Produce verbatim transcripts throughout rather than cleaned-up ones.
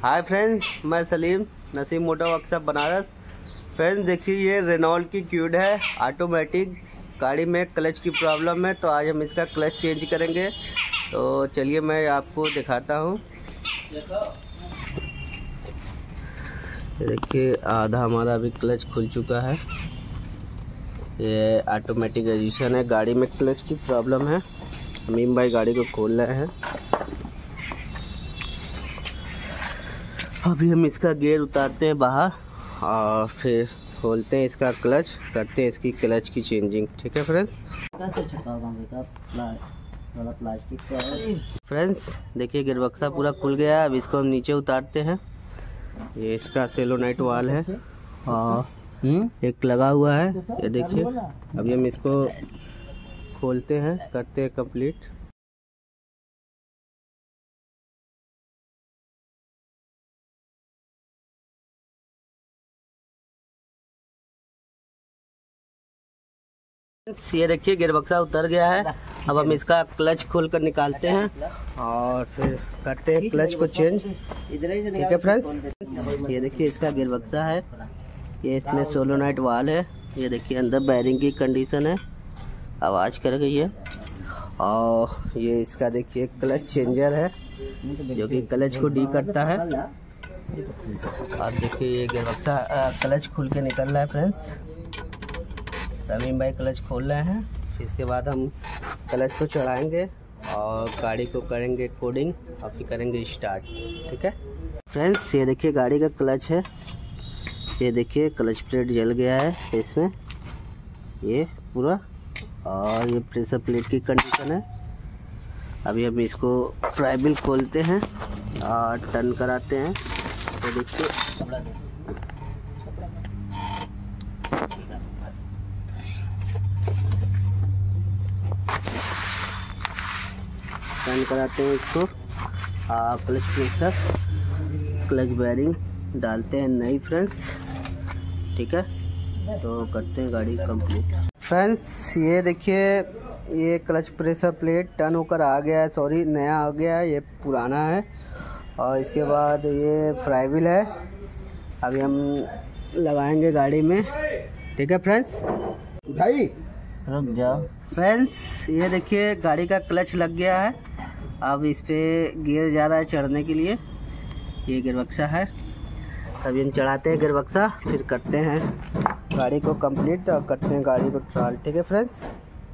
हाय friends, मैं Salim Naseem motor workshop Banaras. Friends देखिए, ये रेनॉल्ट की क्यूड है ऑटोमेटिक। गाड़ी में क्लच की प्रॉब्लम है, तो आज हम इसका क्लच चेंज करेंगे। तो चलिए मैं आपको दिखाता हूँ। देखिए आधा हमारा अभी क्लच खुल चुका है। ये ऑटोमेटिक एडिशन है। गाड़ी में क्लच की प्रॉब्लम है। मीम भाई गाड़ी को खोल रहे हैं। अभी हम इसका गियर उतारते हैं बाहर और फिर खोलते हैं इसका क्लच, करते हैं इसकी क्लच की चेंजिंग। ठीक है फ्रेंड्स। फ्रेंड्स देखिए गियरबक्सा पूरा खुल गया है। अब इसको हम नीचे उतारते हैं। ये इसका सेलोनाइट वाल है और एक लगा हुआ है, ये देखिए। अभी हम इसको खोलते हैं, करते हैं कंप्लीट। ये देखिए गियरबक्सा उतर गया है। अब हम इसका क्लच खोल कर निकालते हैं और फिर करते हैं क्लच को चेंज। ठीक है फ्रेंड्स, ये देखिए इसका गियरबक्सा है। ये इसमें सोलोनाइट वाल है। ये देखिए अंदर बैरिंग की कंडीशन है, आवाज़ कर गई है। और ये इसका देखिए क्लच चेंजर है, जो कि क्लच को डी करता है। आप देखिए ये गियरबक्सा क्लच खुल के निकल रहा है फ्रेंड्स। समीम भाई क्लच खोल रहे हैं। इसके बाद हम क्लच को चढ़ाएंगे और गाड़ी को करेंगे कोडिंग और फिर करेंगे स्टार्ट। ठीक है फ्रेंड्स, ये देखिए गाड़ी का क्लच है। ये देखिए क्लच प्लेट जल गया है इसमें, ये पूरा। और ये प्रेशर प्लेट की कंडीशन है। अभी हम इसको फ्राइबिल खोलते हैं और टर्न कराते हैं। तो देखिए टर्न कराते हैं इसको। क्लच प्रेशर, क्लच बैरिंग डालते हैं नई फ्रेंड्स। ठीक है, तो करते हैं गाड़ी कंप्लीट। फ्रेंड्स ये देखिए, ये क्लच प्रेशर प्लेट टर्न होकर आ गया है। सॉरी, नया आ गया है, ये पुराना है। और इसके बाद ये फ्राइबिल है। अभी हम लगाएंगे गाड़ी में। ठीक है फ्रेंड्स, भाई रुक जाओ। फ्रेंड्स ये देखिए गाड़ी का क्लच लग गया है। अब इस पे गियर जा रहा है चढ़ने के लिए। ये गियरबक्सा है। अभी हम चढ़ाते हैं गियरबक्सा, फिर करते हैं गाड़ी को कंप्लीट और करते हैं गाड़ी को ट्रायल। ठीक है फ्रेंड्स।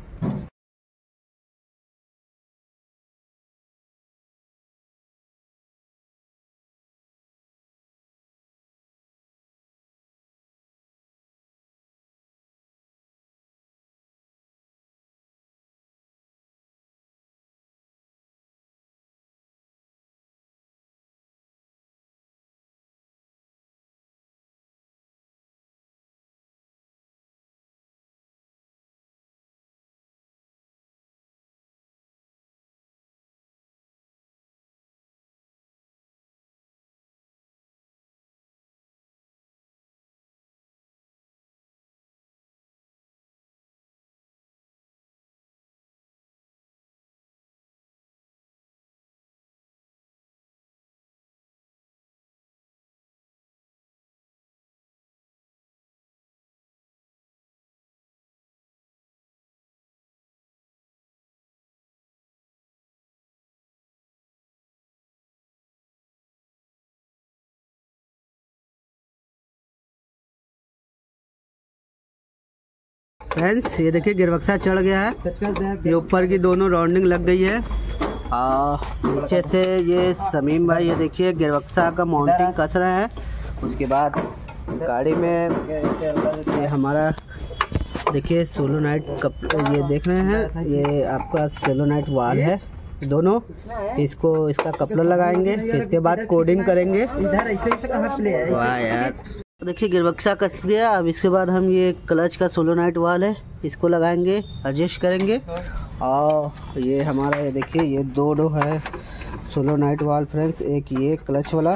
फ्रेंड्स ये देखिए गियरबक्सा चढ़ गया है। ये ऊपर की दोनों राउंडिंग लग गई है और नीचे से ये समीम भाई ये देखिए गियरबक्सा का माउंटिंग कस रहे हैं। उसके बाद गाड़ी में ये हमारा देखिए सोलोनाइट कप, ये देख रहे हैं, ये आपका सोलोनाइट वाल है दोनों। इसको इसका कपलर लगाएंगे, इसके बाद कोडिंग करेंगे। इधर ऐसे ही कहाँ प्ले है। वाह यार, देखिए गियरबक्सा कस गया। अब इसके बाद हम ये क्लच का सोलोनाइट वाल है, इसको लगाएंगे, एडजस्ट करेंगे। और ये हमारा ये देखिए ये दो दो है सोलोनाइट वाल फ्रेंड्स। एक ये क्लच वाला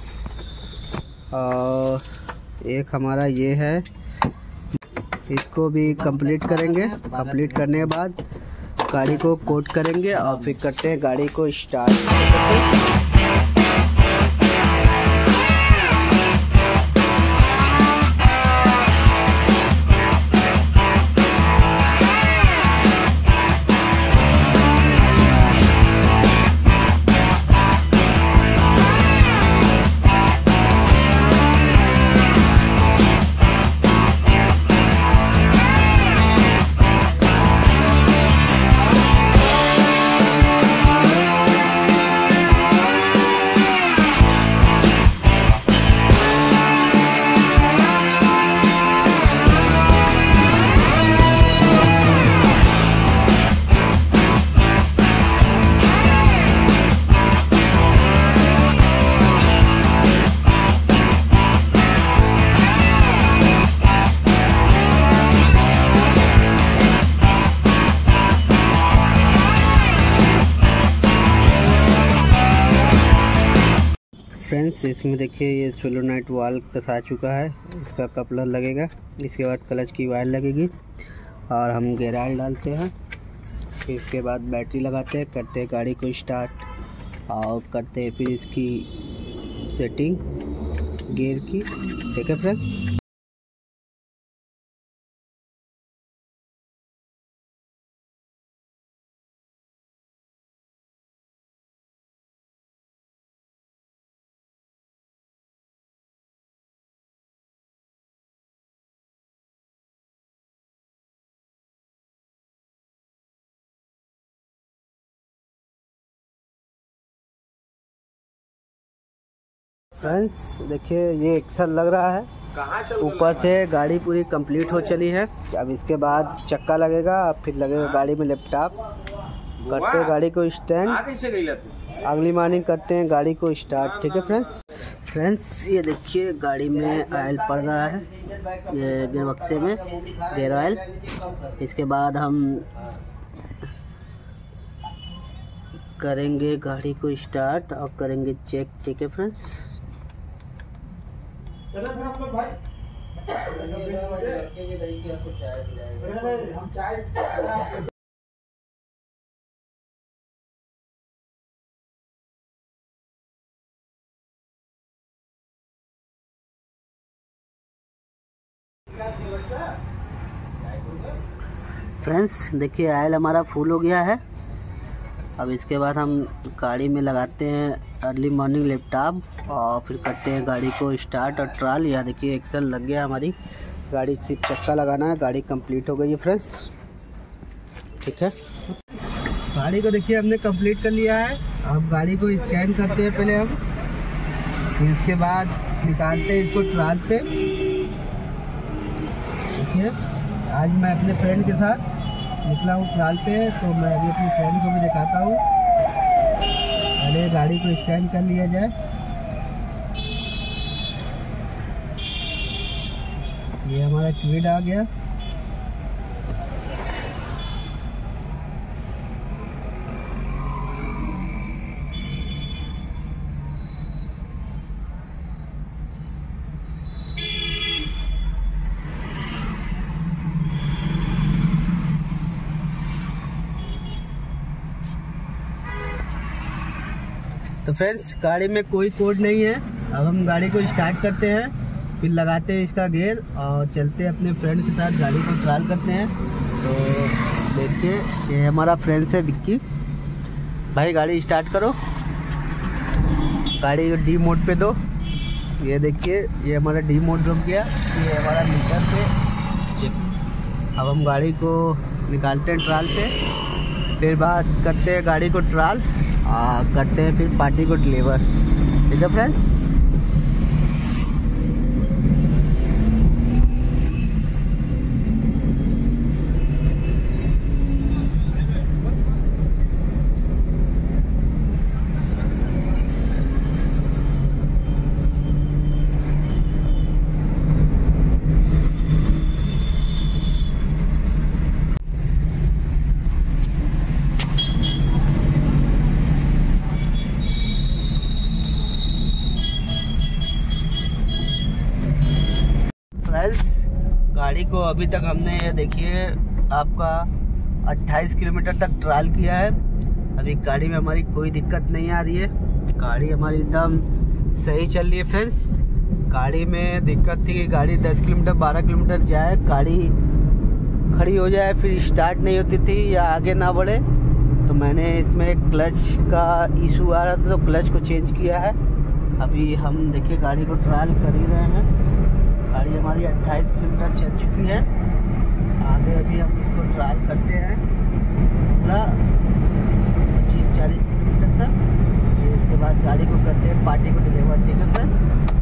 और एक हमारा ये है। इसको भी कंप्लीट करेंगे। कंप्लीट करने के बाद गाड़ी को कोट करेंगे और फिर करते हैं गाड़ी को स्टार्ट। फ्रेंड्स इसमें देखिए ये सोलोनाइट वाल्व कसा चुका है, इसका कपलर लगेगा, इसके बाद क्लच की वायर लगेगी और हम गियर ऑयल डालते हैं। फिर इसके बाद बैटरी लगाते हैं, करते हैं गाड़ी को स्टार्ट और करते हैं फिर इसकी सेटिंग गियर की। ठीक है फ्रेंड्स। फ्रेंड्स देखिए ये एक्सल लग रहा है, ऊपर से गाड़ी पूरी कंप्लीट हो चली है। अब इसके बाद चक्का लगेगा, फिर लगेगा गाड़ी में लैपटॉप। करते हैं गाड़ी को स्टैंड, अगली मॉर्निंग करते हैं गाड़ी को स्टार्ट। ठीक है फ्रेंड्स। फ्रेंड्स ये देखिए गाड़ी में ऑयल पड़ रहा है, ये गियर बक्से में गियर ऑयल। इसके बाद हम करेंगे गाड़ी को स्टार्ट और करेंगे चेक। ठीक है फ्रेंड्स। फ्रेंड्स देखिए ऑयल हमारा फुल हो गया है। अब इसके बाद हम गाड़ी में लगाते हैं अर्ली मॉर्निंग लैपटॉप और फिर करते हैं गाड़ी को स्टार्ट और ट्राल। यहाँ देखिए एक्सल लग गया हमारी गाड़ी, सिर्फ चक्का लगाना है, गाड़ी कंप्लीट हो गई है फ्रेंड्स। ठीक है, गाड़ी को देखिए हमने कंप्लीट कर लिया है। अब गाड़ी को स्कैन करते हैं पहले हम, फिर इसके बाद निकालते हैं इसको ट्राल पे। देखिए आज मैं अपने फ्रेंड के साथ निकला हूँ ट्राल पे, तो मैं अभी अपनी फ्रेंड को भी दिखाता हूँ। पहले गाड़ी को स्कैन कर लिया जाए। ये हमारा क्विड आ गया। तो फ्रेंड्स गाड़ी में कोई कोड नहीं है। अब हम गाड़ी को स्टार्ट करते हैं, फिर लगाते हैं इसका गियर और चलते हैं अपने फ्रेंड के साथ गाड़ी को ट्रायल करते हैं। तो देखिए ये हमारा फ्रेंड है विक्की भाई, गाड़ी स्टार्ट करो, गाड़ी को डी मोड पे दो। ये देखिए ये हमारा डी मोड रुक गया, ये हमारा मीटर पे। अब हम गाड़ी को निकालते हैं ट्रायल पे, फिर बात करते हैं गाड़ी को ट्रायल आ, करते हैं फिर पार्टी को डिलीवर। ठीक है फ्रेंड्स। गाड़ी को अभी तक हमने ये देखिए आपका अट्ठाईस किलोमीटर तक ट्रायल किया है। अभी गाड़ी में हमारी कोई दिक्कत नहीं आ रही है, गाड़ी हमारी एकदम सही चल रही है फ्रेंड्स। गाड़ी में दिक्कत थी कि गाड़ी दस किलोमीटर बारह किलोमीटर जाए, गाड़ी खड़ी हो जाए, फिर स्टार्ट नहीं होती थी या आगे ना बढ़े। तो मैंने इसमें क्लच का इशू आ रहा था, तो क्लच को चेंज किया है। अभी हम देखिए गाड़ी को ट्रायल कर ही रहे हैं। गाड़ी हमारी अट्ठाईस किलोमीटर चल चुकी है, आगे अभी हम इसको ट्रायल करते हैं पूरा पच्चीस चालीस किलोमीटर तक। फिर इसके बाद गाड़ी को करते हैं पार्टी को डिलीवर। ठीक है फ्रेंड्स।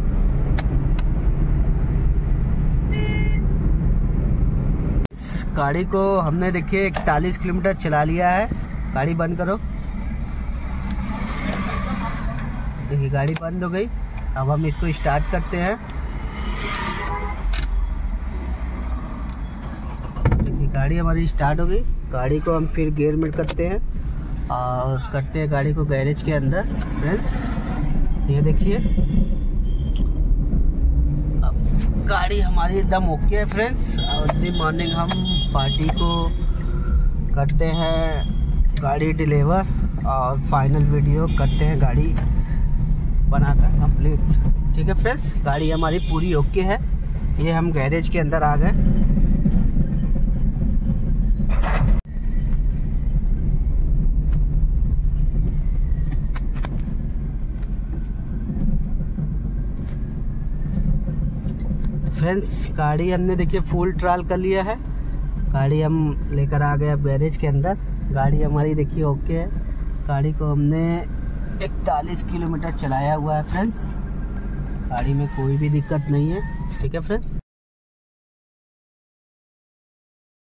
गाड़ी को हमने देखिए इकतालीस किलोमीटर चला लिया है। गाड़ी बंद करो। देखिए गाड़ी बंद हो गई। अब हम इसको स्टार्ट करते हैं। देखिए गाड़ी हमारी स्टार्ट हो गई। गाड़ी को हम फिर गियर में करते हैं और करते हैं गाड़ी को गैरेज के अंदर फ्रेंड्स। ये देखिए गाड़ी हमारी एकदम ओके है फ्रेंड्स। अर्ली मॉर्निंग हम पार्टी को करते हैं गाड़ी डिलीवर और फाइनल वीडियो करते हैं गाड़ी बनाकर कंप्लीट। ठीक है फ्रेंड्स, गाड़ी हमारी पूरी ओके है। ये हम गैरेज के अंदर आ गए। फ्रेंड्स गाड़ी हमने देखिए फुल ट्रायल कर लिया है। गाड़ी हम लेकर आ गए अब गैरेज के अंदर। गाड़ी हमारी देखिए ओके है। गाड़ी को हमने इकतालीस किलोमीटर चलाया हुआ है फ्रेंड्स। गाड़ी में कोई भी दिक्कत नहीं है। ठीक है फ्रेंड्स।